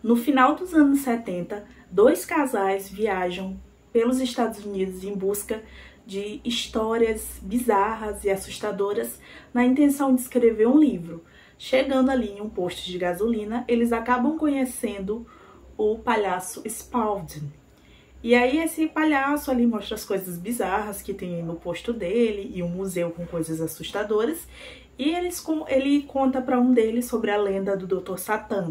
No final dos anos 70, dois casais viajam pelos Estados Unidos em busca de histórias bizarras e assustadoras na intenção de escrever um livro. Chegando ali em um posto de gasolina, eles acabam conhecendo o palhaço Spaulding. E aí esse palhaço ali mostra as coisas bizarras que tem no posto dele e um museu com coisas assustadoras. E ele conta para um deles sobre a lenda do Dr. Satã.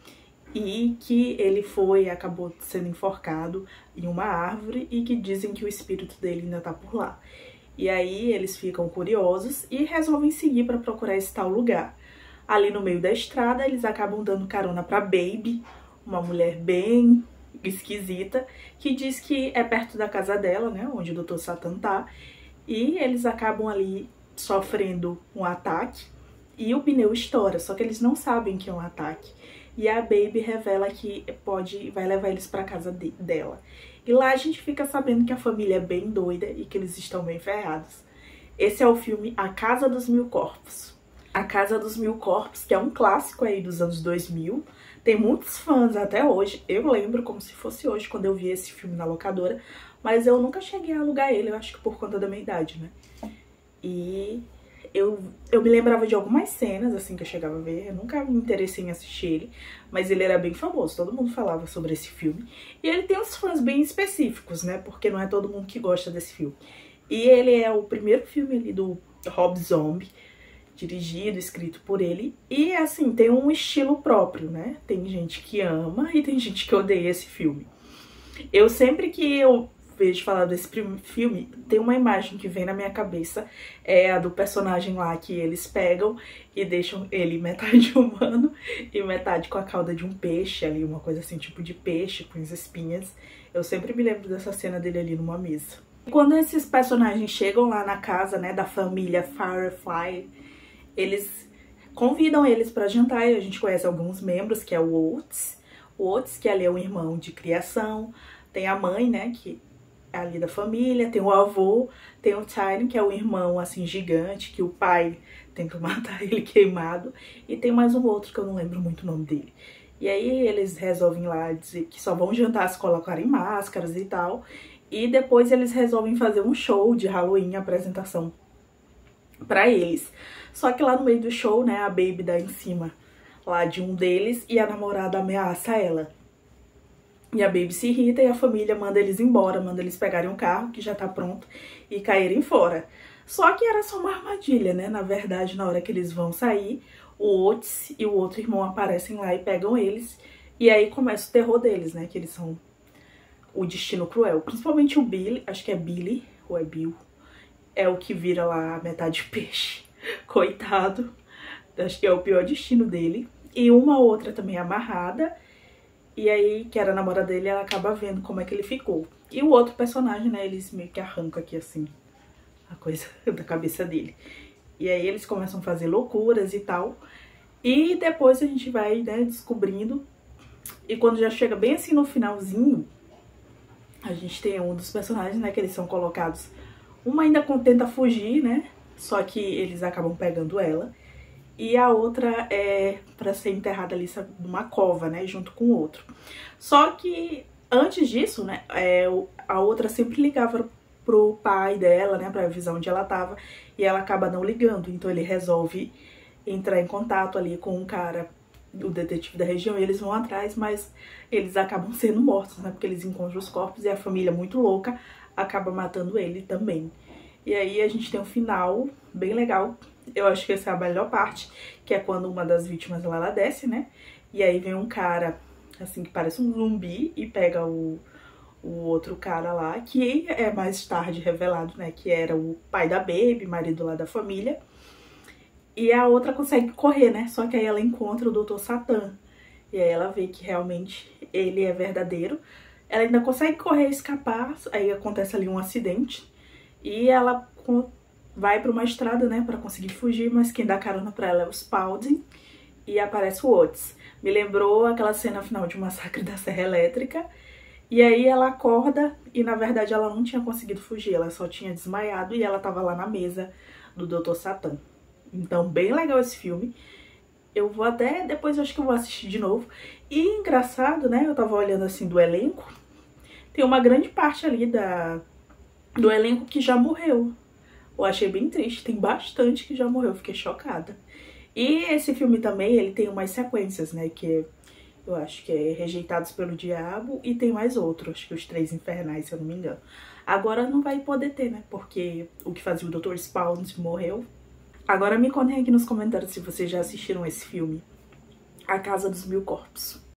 E que ele acabou sendo enforcado em uma árvore e que dizem que o espírito dele ainda tá por lá. E aí eles ficam curiosos e resolvem seguir para procurar esse tal lugar. Ali no meio da estrada, eles acabam dando carona pra Baby, uma mulher bem esquisita, que diz que é perto da casa dela, né, onde o Dr. Satã tá, e eles acabam ali sofrendo um ataque e o pneu estoura, só que eles não sabem que é um ataque. E a Baby revela que vai levar eles pra casa dela. E lá a gente fica sabendo que a família é bem doida e que eles estão bem ferrados. Esse é o filme A Casa dos Mil Corpos. A Casa dos Mil Corpos, que é um clássico aí dos anos 2000. Tem muitos fãs até hoje. Eu lembro como se fosse hoje, quando eu vi esse filme na locadora. Mas eu nunca cheguei a alugar ele, eu acho que por conta da minha idade, né? E eu me lembrava de algumas cenas, assim, que eu chegava a ver. Eu nunca me interessei em assistir ele, mas ele era bem famoso. Todo mundo falava sobre esse filme. E ele tem uns fãs bem específicos, né? Porque não é todo mundo que gosta desse filme. E ele é o primeiro filme ali do Rob Zombie, dirigido, escrito por ele, e assim, tem um estilo próprio, né? Tem gente que ama e tem gente que odeia esse filme. Eu sempre que eu vejo falar desse filme, tem uma imagem que vem na minha cabeça, é a do personagem lá que eles pegam e deixam ele metade humano e metade com a cauda de um peixe ali, uma coisa assim, tipo de peixe com as espinhas. Eu sempre me lembro dessa cena dele ali numa mesa. Quando esses personagens chegam lá na casa, né, da família Firefly, eles convidam eles para jantar e a gente conhece alguns membros, que é o Oates. O Oates, que ali é um irmão de criação. Tem a mãe, né, que é ali da família. Tem o avô. Tem o Tiny, que é o irmão, assim, gigante, que o pai tenta matar ele queimado. E tem mais um outro que eu não lembro muito o nome dele. E aí eles resolvem lá dizer que só vão jantar se colocarem máscaras e tal. E depois eles resolvem fazer um show de Halloween, apresentação pra eles. Só que lá no meio do show, né, a Baby dá em cima lá de um deles e a namorada ameaça ela. E a Baby se irrita e a família manda eles embora, manda eles pegarem um carro que já tá pronto e caírem fora. Só que era só uma armadilha, né? Na verdade, na hora que eles vão sair, o Otis e o outro irmão aparecem lá e pegam eles. E aí começa o terror deles, né? Que eles são o destino cruel. Principalmente o Billy, acho que é Billy ou é Bill, é o que vira lá metade peixe. Coitado, acho que é o pior destino dele. E uma outra também amarrada. E aí, que era a namorada dele, ela acaba vendo como é que ele ficou. E o outro personagem, né, eles meio que arrancam aqui assim a coisa da cabeça dele. E aí eles começam a fazer loucuras e tal. E depois a gente vai, né, descobrindo. E quando já chega bem assim no finalzinho, a gente tem um dos personagens, né, que eles são colocados. Uma ainda tenta fugir, né? Só que eles acabam pegando ela. E a outra é pra ser enterrada ali, sabe, numa cova, né? Junto com o outro. Só que antes disso, né? A outra sempre ligava pro pai dela, né? Pra avisar onde ela tava. E ela acaba não ligando. Então ele resolve entrar em contato ali com um cara, o detetive da região. E eles vão atrás, mas eles acabam sendo mortos, né? Porque eles encontram os corpos e a família, muito louca, acaba matando ele também. E aí a gente tem um final bem legal. Eu acho que essa é a melhor parte, que é quando uma das vítimas ela desce, né? E aí vem um cara, assim, que parece um zumbi e pega o outro cara lá, que é mais tarde revelado, né? Que era o pai da Baby, marido lá da família. E a outra consegue correr, né? Só que aí ela encontra o Dr. Satã. E aí ela vê que realmente ele é verdadeiro. Ela ainda consegue correr e escapar, aí acontece ali um acidente. E ela vai para uma estrada, né, para conseguir fugir, mas quem dá carona para ela é o Spaulding e aparece o Oates. Me lembrou aquela cena final de Massacre da Serra Elétrica. E aí ela acorda e na verdade ela não tinha conseguido fugir, ela só tinha desmaiado e ela tava lá na mesa do Dr. Satã. Então bem legal esse filme. Eu vou até, depois eu acho que eu vou assistir de novo. E engraçado, né, eu tava olhando assim do elenco, tem uma grande parte ali do elenco que já morreu. Eu achei bem triste, tem bastante que já morreu, fiquei chocada. E esse filme também, ele tem umas sequências, né, que eu acho que é Rejeitados pelo Diabo e tem mais outro, acho que Os Três Infernais, se eu não me engano. Agora não vai poder ter, né, porque o que fazia o Dr. Spawn morreu. Agora me contem aqui nos comentários se vocês já assistiram esse filme, A Casa dos Mil Corpos.